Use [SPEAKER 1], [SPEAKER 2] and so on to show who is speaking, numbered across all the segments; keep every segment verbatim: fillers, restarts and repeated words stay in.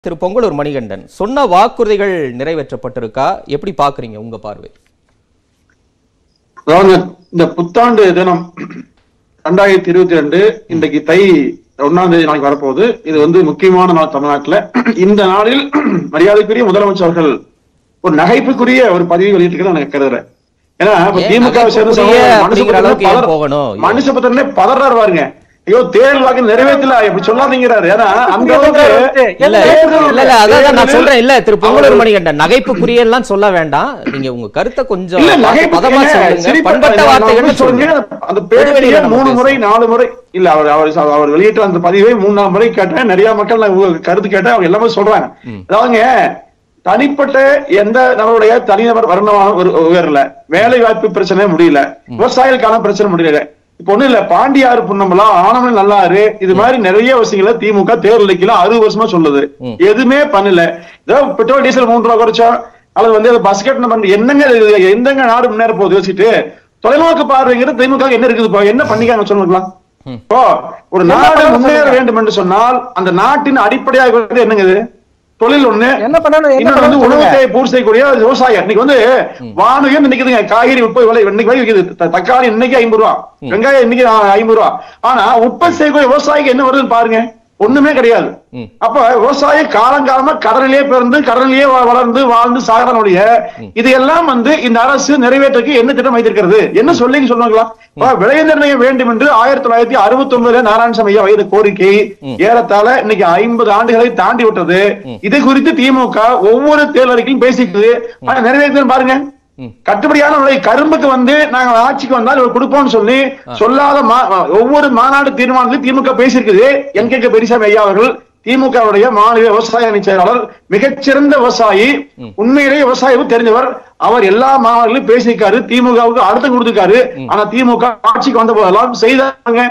[SPEAKER 1] திரு பொங்கலூர் மணிகண்டன் சொன்ன வாக்குறுதிகள் நிறைவேற்றப்பட்டிருக்கா? எப்படி பாக்குறீங்க உங்க பார்வை?
[SPEAKER 2] இந்த புத்தாண்டு தினம் ரெண்டாயிரத்தி இருபத்தி ரெண்டு இன்றைக்கு தை ஒன்னாம் தேதி நாளைக்கு வரப்போகுது. இது வந்து முக்கியமான நாள் தமிழ்நாட்டுல. இந்த நாளில் மரியாதைக்குரிய முதலமைச்சர் அவர்கள் ஒரு நகைப்புக்குரிய ஒரு பதிவு வெளியிட்டு நான் கருதுறேன். ஏன்னா திமுக மனுஷ பத்திரனே பதறாரு பாருங்க. ஐயோ தேர்தல் வாக்கு நிறைவேற்றல இப்படி சொல்லாதீங்கிறாரு. ஏன்னா அந்த
[SPEAKER 1] நான் சொல்றேன் இல்ல திரு பொங்கலூர் மணிகண்டன் நகைப்புக்குரிய எல்லாம் சொல்ல வேண்டாம். நீங்க உங்க கருத்தை கொஞ்சம் பதமா சொல்லுங்க. பண்பட்ட வார்த்தைகள் சொல்லுங்க. அந்த பேடியை மூணு முறை நாலு முறை இல்ல அவர் அவர் அவர் வெளியிட்ட அந்த பதிவை மூணாம் முறை கேட்டேன். நிறைய மக்கள் கருத்து கேட்டேன். அவங்க எல்லாமே சொல்றாங்க. அதாவதுங்க தனிப்பட்ட எந்த நம்மளுடைய தனிநபர் வருமானம் உயரல, வேலை வாய்ப்பு பிரச்சனை முடியல, விவசாயிகளுக்கான பிரச்சனை முடியல. இப்ப ஒண்ணு இல்ல பாண்டியாறு புன்னம்பலம் ஆனமலை நல்லாரு இது மாதிரி நிறைய விஷயங்களை திமுக தேர்தல் அறுபது வருஷமா சொல்லுது. எதுவுமே பண்ணல. ஏதோ பெட்ரோல் டீசல் மூன்று ரூபா குறைச்சோம் அல்லது வந்து பஸ் கட்டணம் என்னங்க எந்தங்க நாடு முன்னேற போகுது யோசிச்சுட்டு தொலைநோக்கு பார்வைங்கிறது திமுக என்ன இருக்குது என்ன பண்ணிக்காங்க சொல்லுங்களா? இப்போ ஒரு நாடு முன்னேற வேண்டும் என்று சொன்னால் அந்த நாட்டின் அடிப்படையாக என்னங்குது? தொழில் ஒண்ணு, இன்னொன்று வந்து உணவு பூர்த்தி செய்யக்கூடிய விவசாயம். இன்னைக்கு வந்து வானகம் நினைக்குதுங்க. காய்கறி உற்பத்தி விலை இன்னைக்கு விற்குது. தக்காளி இன்னைக்கு ஐம்பது ரூபா, வெங்காயம் இன்னைக்கு ஐம்பது ரூபா. ஆனா உற்பத்தி செய்யக்கூடிய விவசாயிக்கு என்ன வருதுன்னு பாருங்க, ஒண்ணுமே கிடையாது. அப்ப விவசாயம் காலங்காலமா கடலிலே பிறந்து கடலிலேயே வளர்ந்து வாழ்ந்து சாகரனுடைய இதையெல்லாம் வந்து இந்த அரசு நிறைவேற்றுக்கு என்ன திட்டம் வைத்திருக்கிறது என்ன சொல்லி சொல்லுங்களா? விலை நிர்ணயம் வேண்டும் என்று ஆயிரத்தி தொள்ளாயிரத்தி அறுபத்தி ஒன்பதுல நாராயணசாமி ஐயா வைத்த கோரிக்கை ஏறத்தாழ இன்னைக்கு ஐம்பது ஆண்டுகளை தாண்டி விட்டது. இது குறித்து திமுக ஒவ்வொரு தேர்தல் அறிக்கையும் பேசிக்கிறது. ஆனா நிறைவேற்று பாருங்க. கட்டுப்படியான விலை கரும்புக்கு வந்து நாங்க ஆட்சிக்கு வந்தால் கொடுப்போம்னு சொல்லி சொல்லாத ஒவ்வொரு மாநாடு தீர்மானத்திலும் திமுக பேசியிருக்குது. என் கே பெரியசாமி ஐயா அவர்கள் திமுகவுடைய மாநில விவசாய அணி செயலாளர், மிகச்சிறந்த விவசாயி, உண்மையிலேயே விவசாயம் தெரிஞ்சவர். அவர் எல்லா மாநாடுகளும் பேசியிருக்காரு. திமுகவுக்கு அழுத்தம் கொடுத்திருக்காரு. ஆனா திமுக ஆட்சிக்கு வந்த போதெல்லாம் செய்தாங்க.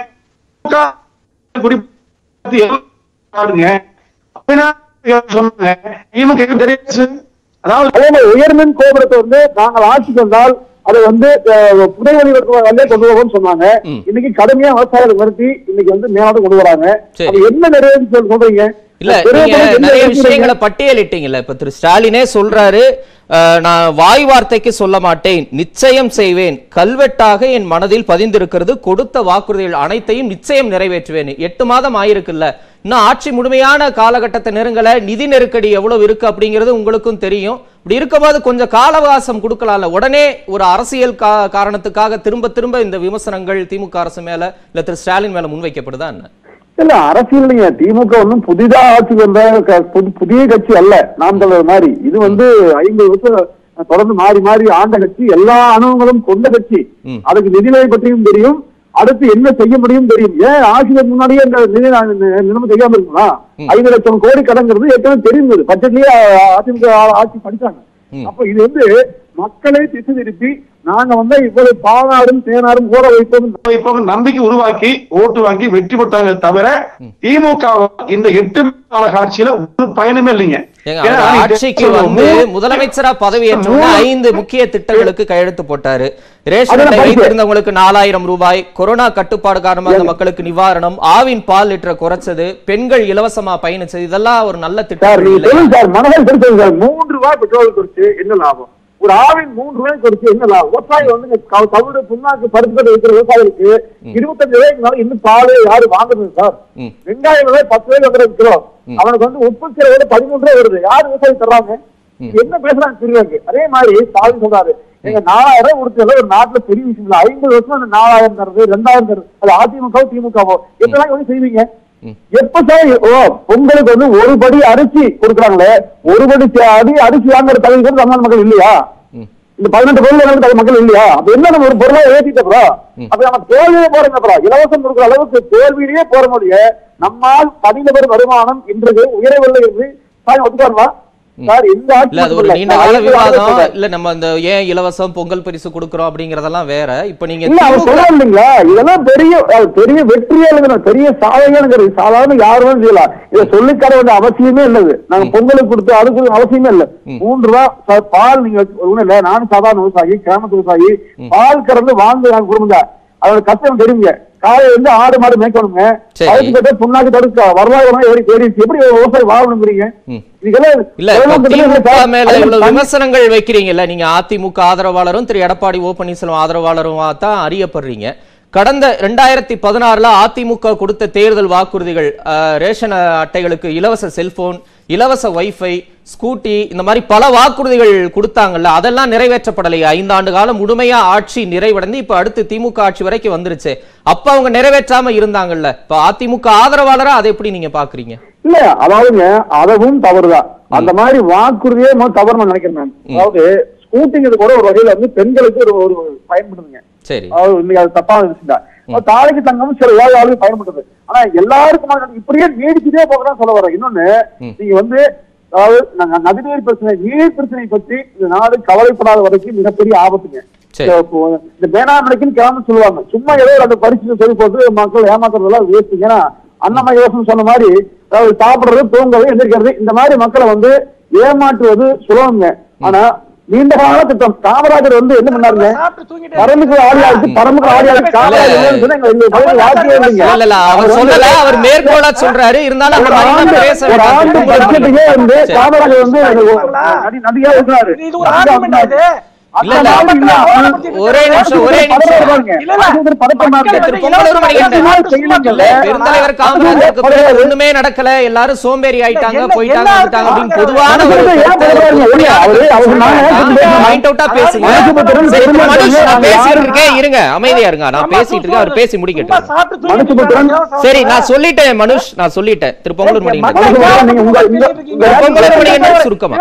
[SPEAKER 1] திமுக தெரியாது. அதாவது உயர்மின் கோபுரத்தை வந்து நாங்கள் ஆட்சிக்கு வந்தால் அதை வந்து புதைவழி வழியே கொண்டு போவோம்னு சொன்னாங்க. இன்னைக்கு கடுமையா விவசாயிகளை வருத்தி இன்னைக்கு வந்து மேலாடு கொண்டு வராங்க. என்ன நிறைவேற்றி சொல்றீங்க? இல்ல நிறைய விஷயங்களை பட்டியலிட்டீங்கல்ல. இப்ப திரு ஸ்டாலினே சொல்றாரு, நான் வாய் வார்த்தைக்கு சொல்ல மாட்டேன், நிச்சயம் செய்வேன், கல்வெட்டாக என் மனதில் பதிந்திருக்கிறது, கொடுத்த வாக்குறுதிகள் அனைத்தையும் நிச்சயம் நிறைவேற்றுவேன். எட்டு மாதம் ஆயிருக்குல்ல, இன்னும் ஆட்சி முழுமையான காலகட்டத்தை நெருங்கல, நிதி நெருக்கடி எவ்வளவு இருக்கு அப்படிங்கிறது உங்களுக்கும் தெரியும். இப்படி இருக்கும்போது கொஞ்சம் கால அவகாசம் கொடுக்கலாம்ல. உடனே ஒரு அரசியல் காரணத்துக்காக திரும்ப திரும்ப இந்த விமர்சனங்கள் திமுக அரசு மேல இல்ல திரு ஸ்டாலின் மேல முன்வைக்கப்படுதா என்ன?
[SPEAKER 3] இல்ல அரசியல் திமுக ஒன்றும் புதிதா ஆட்சிக்கு வந்த புதிய கட்சி அல்ல. நாம் தமிழர் மாதிரி இது வந்து ஐம்பது வருஷம் தொடர்ந்து மாறி மாறி ஆண்ட கட்சி, எல்லா அனுபவங்களும் கொண்ட கட்சி. அதுக்கு நிதிநிலை பற்றியும் தெரியும், அடுத்து என்ன செய்ய முடியும் தெரியும். ஏன் ஆட்சிக்கு முன்னாடியே இந்த நிதி நிலைமை செய்யாம இருக்குங்களா? ஐந்து லட்சம் கோடி கடங்கிறது ஏற்கனவே தெரியுது. பட்ஜெட்லயே அதிமுக ஆட்சி படிச்சாங்க. அப்ப இது வந்து மக்களை திசை திருப்பி நாங்க வந்து இவ்வளவு பாவாடும் தேனாரும் ஓட வைப்போம்
[SPEAKER 2] நம்பிக்கை உருவாக்கி ஓட்டு வாங்கி வெற்றி பெற்றாங்க தவிர திமுக இந்த எட்டு கால காட்சியில ஒரு பயணமே இல்லைங்க.
[SPEAKER 1] ஆட்சிக்கு வந்து முதலமைச்சரா பதவியேற்ற ஐந்து முக்கிய திட்டங்களுக்கு கையெழுத்து போட்டாரு. ரேஷன் அட்டை வைத்திருந்தவங்களுக்கு நாலாயிரம் ரூபாய், கொரோனா கட்டுப்பாடு காரணமாக மக்களுக்கு நிவாரணம், ஆவின் பால் லிட்டர் குறைச்சது, பெண்கள் இலவசமா பயணிச்சது, இதெல்லாம் ஒரு நல்ல திட்டம்.
[SPEAKER 3] மூன்று ரூபாய் பெட்ரோல் குறிச்சு என்ன லாபம்? ஒரு ஆவின் மூன்று ரூபாய் குறிச்சு என்ன லாபம்? விவசாயி வந்து தவிர புண்ணாக்கு பருப்பு வைக்கிற விவசாயிகளுக்கு இருபத்தஞ்சு ரூபாய்க்கு மேல இன்னும் பால் யாரு வாங்குறது சார்? வெங்காயம் ரூபாய் பத்து ரூபாய் வந்துடுறது கிலோ. அவனுக்கு வந்து உற்பத்தி விலை பதிமூன்று ரூபாய் வருது. யாரு விவசாயி தர்றாங்க? என்ன பேசுறாங்க புரியாது. அதே மாதிரி ஸ்டாலின் சொல்றாரு, எங்க நாலாயிரம் ரூபாய் கொடுத்தது ஒரு நாட்டுல பெரிய விஷயம் இல்ல. ஐம்பது வருஷம் அந்த நாலாயிரம் தருது, ரெண்டாயிரம் தருது. அது அதிமுக திமுகவோ எத்தனை வந்து செய்வீங்க? எப்ப சார் பொங்கலுக்கு வந்து ஒரு படி அரிசி கொடுக்குறாங்களே, ஒரு படி அடி அரிசி வாங்குற தகுதி தமிழ் மக்கள் இல்லையா? இந்த பதினெட்டு பொருள் மக்கள் இல்லையா? அப்ப என்ன நம்ம ஒரு பொருளா ஏற்றிட்டோம். அப்ப நம்ம தோல்வியே போறோம். இலவசம் கொடுக்குற அளவுக்கு தோல்வியிலேயே போற முடியும். நம்மால் தனிநபர் வருமானம் இன்றைக்கு உயரவில்லை என்று ஒத்துக்காருமா?
[SPEAKER 1] நீண்ட கால விவாதம் இல்ல. நம்ம இந்த ஏன் இலவசம் பொங்கல் பரிசு கொடுக்கிறோம் அப்படிங்கறதெல்லாம் வேற. இப்ப நீங்க
[SPEAKER 3] இல்லைங்களா, இதெல்லாம் பெரிய பெரிய வெற்றியா பெரிய சாதனைங்கிறது சாதாரண யாரும் செய்யலாம். இதை சொல்லித்தர வேண்டிய அவசியமே இல்லது. நாங்க பொங்கலுக்கு கொடுத்து அதுக்கு அவசியமே இல்லை. மூன்று ரூபாய் பால் நீங்க ஒண்ணு நானும் சாதாரண விவசாயி, கிராமத்து விவசாயி, பால் கறந்து வாங்க நாங்க குடும்பம். அதோட கஷ்டம் தெரியுங்க. காலை வந்து ஆடு மாடு மேய்க்கணுங்க, அதுக்கு கேட்ட புண்ணாக்கு தடுக்க வருவாய் ஏறிடுச்சு, எப்படி விவசாயி வாழணுங்கிறீங்க?
[SPEAKER 1] விமர்சனங்கள் வைக்கிறீங்கல்ல நீங்க. அதிமுக ஆதரவாளரும் திரு எடப்பாடி ஓ பன்னீர்செல்வம் ஆதரவாளரும் தான் அறியப்படுறீங்க. கடந்த இரண்டாயிரத்தி பதினாறுல அதிமுக கொடுத்த தேர்தல் வாக்குறுதிகள், ரேஷன் அட்டைகளுக்கு இலவச செல்போன், இலவச வைஃபை, ஸ்கூட்டி, இந்த மாதிரி பல வாக்குறுதிகள் கொடுத்தாங்கல்ல, அதெல்லாம் நிறைவேற்றப்படலையே. ஐந்தாண்டு காலம் முழுமையா ஆட்சி நிறைவடைந்து இப்ப அடுத்து திமுக ஆட்சி வரைக்கும் வந்துருச்சு. அப்ப அவங்க நிறைவேற்றாம இருந்தாங்கல்ல, இப்ப அதிமுக ஆதரவாளரா அதை எப்படி நீங்க பாக்குறீங்க?
[SPEAKER 3] இல்ல அதாவதுங்க, அதுவும் தவறுதான். அந்த மாதிரி வாக்குறுதியே தவறு நான் நினைக்கிறேன். அதாவது ஸ்கூட்டிங்கிறது கூட ஒரு வகையில வந்து பெண்களுக்கு ஒரு ஒரு பயன்படுதுங்க.
[SPEAKER 1] சரி,
[SPEAKER 3] அது தப்பான விஷயம். தாலிக்கு தங்கம் சில ஏழு ஆளுக்கு பயன்படுது. ஆனா எல்லாருக்கும் இப்படியே நீடிச்சுட்டே போகதான் சொல்ல வர. இன்னொன்னு, நீங்க வந்து அதாவது நதிநீர் பிரச்சனை, நீர் பிரச்சனை பற்றி இந்த நாடு கவலைப்படாத வரைக்கும் மிகப்பெரிய ஆபத்துங்க. இந்த வேணாமலைக்குன்னு கிளம்ப சொல்லுவாங்க, சும்மா ஏதோ அந்த பரிசு சொல்லி போட்டு மக்கள் ஏமாத்துறதெல்லாம் வேஸ்ட். ஏன்னா அண்ணம்மா யோசனை சொன்ன மாதிரி அதாவது சாப்பிடுறது, தூங்குறது, எந்திரிக்கிறது, இந்த மாதிரி மக்களை வந்து ஏமாற்றுவது சுலபங்க. ஆனா நீண்ட கால திட்டம். காமராஜர் வந்து என்ன பண்ணாருங்க, பரமுக்கு ஆடியாச்சு பரமுக்கு ஆடியாச்சு
[SPEAKER 1] அவர் மேற்கோளா சொல்றாரு. இருந்தாலும்
[SPEAKER 3] காமராஜர் வந்து நதியா இருக்கிறாரு.
[SPEAKER 1] ஒரே நிமிஷம் ஒரே நிமிஷம் ஒண்ணுமே நடக்கல, எல்லாரும் சோம்பேறி ஆயிட்டாங்க, போயிட்டாங்க அப்படின்னு பொதுவான பேசிட்டு இருக்கேன். இருங்க, அமைதியா இருங்க, நான் பேசிட்டு இருக்கேன், அவர் பேசி முடிக்கட்டும். சரி, நான் சொல்லிட்டேன் மனுஷ், நான் சொல்லிட்டேன். திரு பொங்கலூர் மணிகண்டன் சுருக்கமா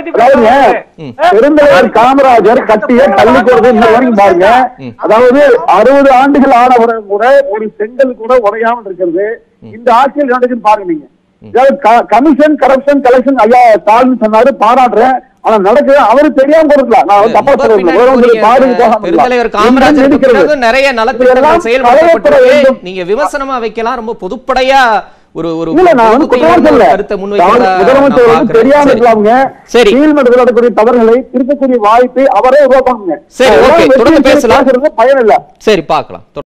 [SPEAKER 3] காமராஜர் கட்டிய பள்ளிக்கூடத்தை இன்னும் வரைக்கும் பாருங்க. அதாவது அறுபது ஆண்டுகள் ஆனவரை கூட ஒரு செங்கல் கூட உடையாமல் இருக்கிறது. இந்த ஆட்சியில் நடக்குன்னு பாருங்க நீங்க. கமிஷன், கரப்ஷன், கலெக்ஷன் ஐயா ஸ்டாலின் சொன்னாரு, பாராட்டுறேன். ஆனா நடக்குது அவரு தெரியாம கொடுக்கலாம். நான் தப்பா
[SPEAKER 1] சொல்றேன். நிறைய நலத்திட்டங்கள் செயல்படுத்தப்பட்டு நீங்க விமர்சனமா வைக்கலாம், ரொம்ப பொதுப்படையா ஒரு ஒரு கருத்தை
[SPEAKER 3] முதலமைச்சர் தெரியாம இருக்கலாமுங்க. சரி, கீழ்மட்டத்தில் நடக்கக்கூடிய தவறுகளை திருத்தக்கூடிய வாய்ப்பை அவரே உருவாக்கணுங்க.
[SPEAKER 1] சரி, ஓகே, தொடர்ந்து பேசலாம்,
[SPEAKER 3] பயன் இல்ல.
[SPEAKER 1] சரி, பார்க்கலாம்.